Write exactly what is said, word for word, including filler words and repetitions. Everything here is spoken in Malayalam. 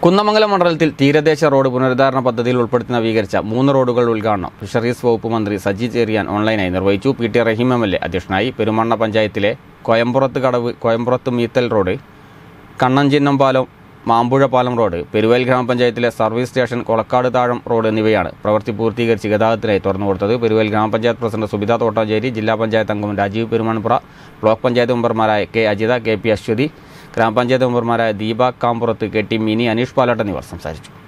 കുന്നമംഗലം മണ്ഡലത്തിൽ തീരദേശ റോഡ് പുനരുദ്ധാരണ പദ്ധതിയിൽ ഉൾപ്പെടുത്തി നവീകരിച്ച മൂന്ന് റോഡുകളുടെ ഉദ്ഘാടനം ഫിഷറീസ് വകുപ്പ് മന്ത്രി സജി ചെറിയാൻ ഓൺലൈനായി നിർവഹിച്ചു. P T Rahim M L A അധ്യക്ഷനായി. പെരുമണ്ണ പഞ്ചായത്തിലെ കൊയമ്പുറത്ത് കടവ് കൊയമ്പുറത്ത് മീത്തൽ റോഡ്, കണ്ണഞ്ചിന്നം പാലം, മാമ്പുഴ പാലം റോഡ്, പെരുവയൽ ഗ്രാമപഞ്ചായത്തിലെ service station, Kolakkad Thazham road എന്നിവയാണ് പ്രവൃത്തി പൂർത്തീകരിച്ച് ഗതാഗതത്തിനായി തുറന്നുകൊടുത്തത്. പെരുവയൽ ഗ്രാമപഞ്ചായത്ത് പ്രസിഡന്റ് സുബിത തോട്ടാഞ്ചേരി, ജില്ലാ പഞ്ചായത്ത് അംഗം രാജീവ് പെരുമാൻപുറ, ബ്ലോക്ക് പഞ്ചായത്ത് മെമ്പർമാരായ K Ajitha, K P Aswathi, ഗ്രാമപഞ്ചായത്ത് മെമ്പർമാരായ ദീപ കാമ്പുറത്ത്, കെ ടി മിനി, അനീഷ് പാലാട്ട് എന്നിവർ സംസാരിച്ചു.